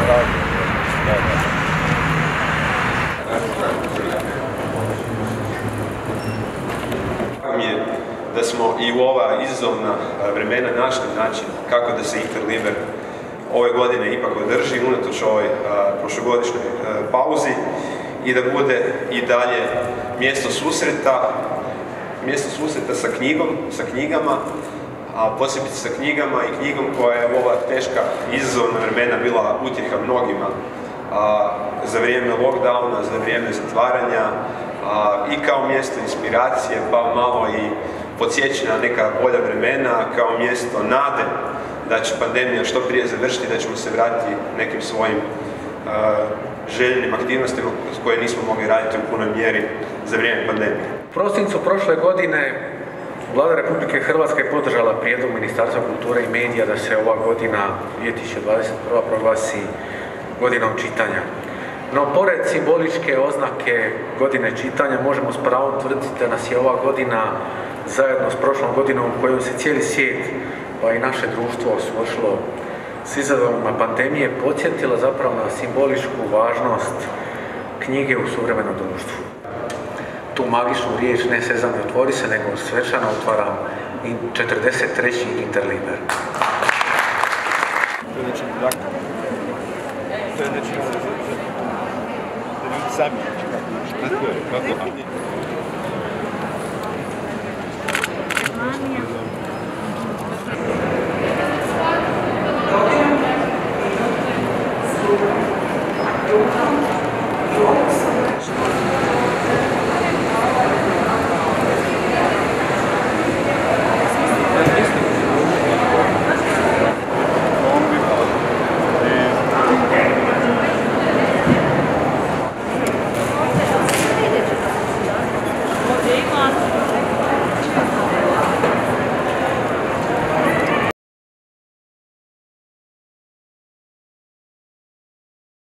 Mi je da smo i u ova izazovna vremena našli način kako da se Interliber ove godine ipak održi unatoč ovoj prošlogodišnjoj pauzi i da bude i dalje mjesto susreta sa knjigama, a posebice sa knjigama i knjigom koja je u ova teška izazovna vremena bila utjeha mnogima za vrijeme lockdowna, za vrijeme zatvaranja i kao mjesto inspiracije, pa malo i podsjeća na neka bolja vremena, kao mjesto nade da će pandemija što prije završiti, da ćemo se vratiti nekim svojim željenim aktivnostima koje nismo mogli raditi u punoj mjeri za vrijeme pandemije. U prosincu prošle godine Vlada Republike Hrvatske je podržala prijedlog Ministarstva kulture i medija da se ova godina 2021. proglasi godinom čitanja. No, pored simboličke oznake godine čitanja, možemo s pravom tvrditi da nas je ova godina zajedno s prošlom godinom u kojoj se cijeli svijet, pa i naše društvo suočilo s izazovima pandemije, podsjetila zapravo na simboličku važnost knjige u suvremenom društvu. Tu magičnu riječ ne sezam i otvori se, nego svečano otvaram 43. Interliber. To je nečin praktično. To je nečin da ljudi sami kako